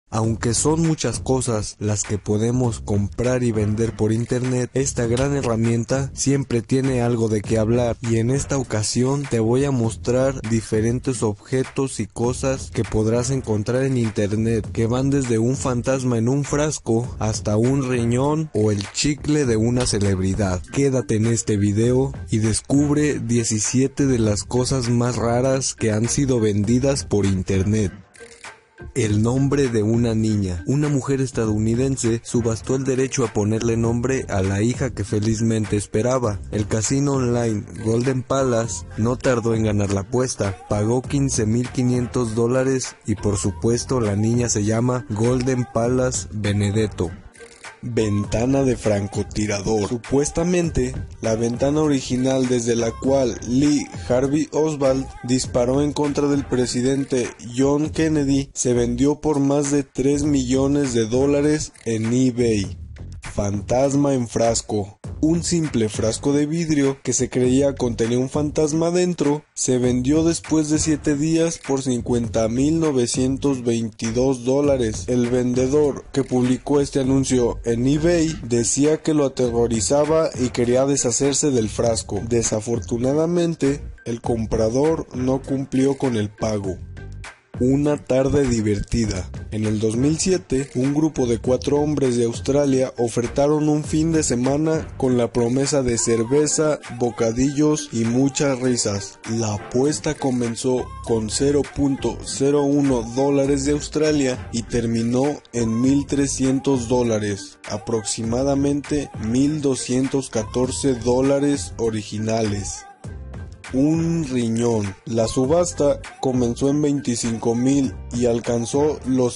Aunque son muchas cosas las que podemos comprar y vender por internet, esta gran herramienta siempre tiene algo de qué hablar, y en esta ocasión te voy a mostrar diferentes objetos y cosas que podrás encontrar en internet, que van desde un fantasma en un frasco hasta un riñón o el chicle de una celebridad. Quédate en este video y descubre 17 de las cosas más raras que han sido vendidas por internet. El nombre de una niña. Una mujer estadounidense subastó el derecho a ponerle nombre a la hija que felizmente esperaba. El casino online Golden Palace no tardó en ganar la apuesta. Pagó $15,500 y por supuesto la niña se llama Golden Palace Benedetto. Ventana de francotirador. Supuestamente, la ventana original desde la cual Lee Harvey Oswald disparó en contra del presidente John Kennedy se vendió por más de $3 millones en eBay. Fantasma en frasco. Un simple frasco de vidrio que se creía contenía un fantasma dentro se vendió después de 7 días por $50,922. El vendedor que publicó este anuncio en eBay decía que lo aterrorizaba y quería deshacerse del frasco. Desafortunadamente, el comprador no cumplió con el pago. Una tarde divertida. En el 2007, un grupo de 4 hombres de Australia ofertaron un fin de semana con la promesa de cerveza, bocadillos y muchas risas. La apuesta comenzó con $0.01 de Australia y terminó en $1,300, aproximadamente $1,214 originales. Un riñón. La subasta comenzó en $25,000 y alcanzó los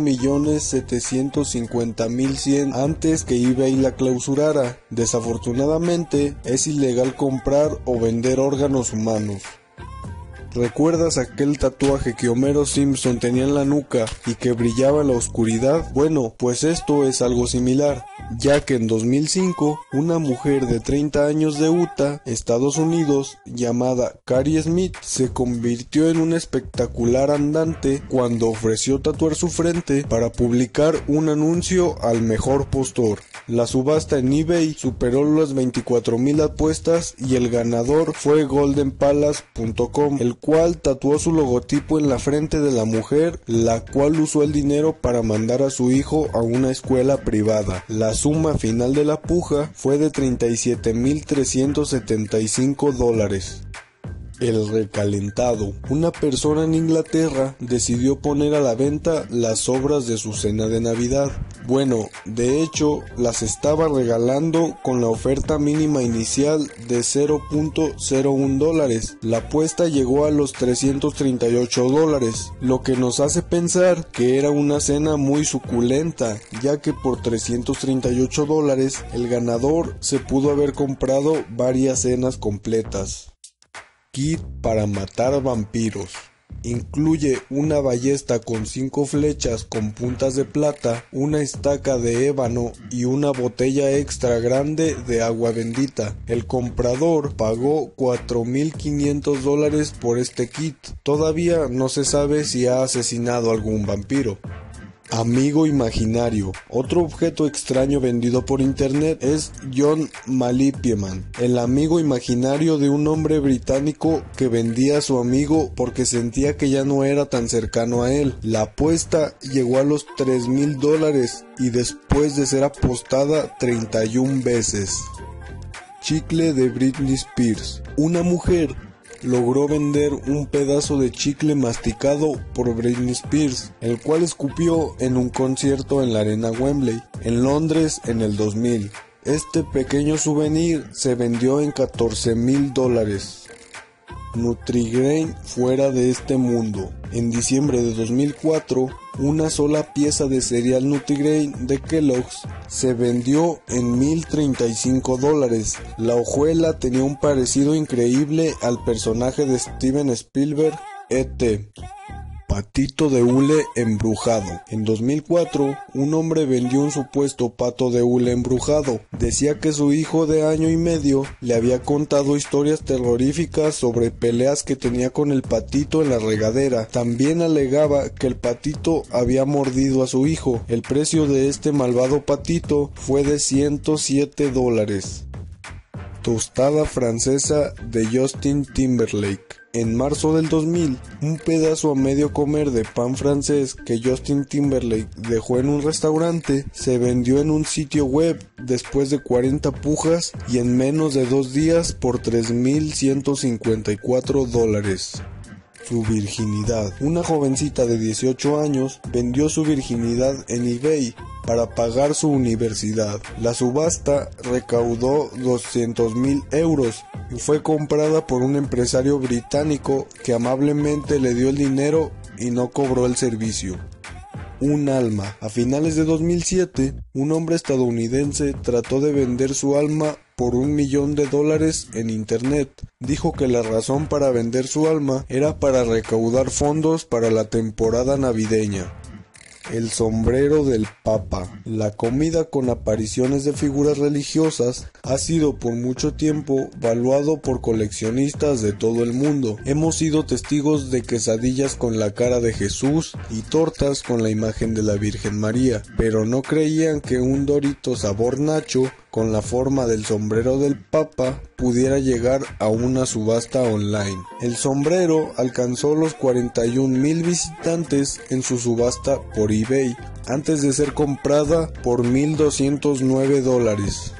$5,750,100 antes que eBay la clausurara. Desafortunadamente, es ilegal comprar o vender órganos humanos. ¿Recuerdas aquel tatuaje que Homero Simpson tenía en la nuca y que brillaba en la oscuridad? Bueno, pues esto es algo similar, ya que en 2005, una mujer de 30 años de Utah, Estados Unidos, llamada Carrie Smith, se convirtió en un espectacular andante cuando ofreció tatuar su frente para publicar un anuncio al mejor postor. La subasta en eBay superó las 24,000 apuestas y el ganador fue goldenpalace.com, el cual tatuó su logotipo en la frente de la mujer, la cual usó el dinero para mandar a su hijo a una escuela privada. La suma final de la puja fue de $37,375. El recalentado. Una persona en Inglaterra decidió poner a la venta las sobras de su cena de Navidad. Bueno, de hecho, las estaba regalando con la oferta mínima inicial de $0.01. La apuesta llegó a los $338, lo que nos hace pensar que era una cena muy suculenta, ya que por $338 el ganador se pudo haber comprado varias cenas completas. Kit para matar vampiros. Incluye una ballesta con 5 flechas con puntas de plata, una estaca de ébano y una botella extra grande de agua bendita. El comprador pagó $4,500 por este kit. Todavía no se sabe si ha asesinado a algún vampiro. Amigo imaginario. Otro objeto extraño vendido por internet es John Malipieman, el amigo imaginario de un hombre británico que vendía a su amigo porque sentía que ya no era tan cercano a él. La apuesta llegó a los $3,000 y después de ser apostada 31 veces. Chicle de Britney Spears. Una mujer logró vender un pedazo de chicle masticado por Britney Spears, el cual escupió en un concierto en la Arena Wembley, en Londres en el 2000. Este pequeño souvenir se vendió en $14,000. Nutrigrain fuera de este mundo. En diciembre de 2004, una sola pieza de cereal Nutrigrain de Kellogg's se vendió en $1,035. La hojuela tenía un parecido increíble al personaje de Steven Spielberg, E.T. Patito de hule embrujado. En 2004, un hombre vendió un supuesto pato de hule embrujado. Decía que su hijo de año y medio le había contado historias terroríficas sobre peleas que tenía con el patito en la regadera. También alegaba que el patito había mordido a su hijo. El precio de este malvado patito fue de $107. Tostada francesa de Justin Timberlake. En marzo del 2000, un pedazo a medio comer de pan francés que Justin Timberlake dejó en un restaurante se vendió en un sitio web después de 40 pujas y en menos de 2 días por $3,154. Su virginidad. Una jovencita de 18 años vendió su virginidad en eBay para pagar su universidad. La subasta recaudó 200,000 euros y fue comprada por un empresario británico que amablemente le dio el dinero y no cobró el servicio. Un alma. A finales de 2007, un hombre estadounidense trató de vender su alma por $1,000,000 en internet. Dijo que la razón para vender su alma era para recaudar fondos para la temporada navideña. El sombrero del Papa. La comida con apariciones de figuras religiosas ha sido por mucho tiempo valuado por coleccionistas de todo el mundo. Hemos sido testigos de quesadillas con la cara de Jesús y tortas con la imagen de la Virgen María, pero no creían que un Dorito sabor nacho con la forma del sombrero del Papa pudiera llegar a una subasta online. El sombrero alcanzó los 41,000 visitantes en su subasta por eBay, antes de ser comprada por $1,209.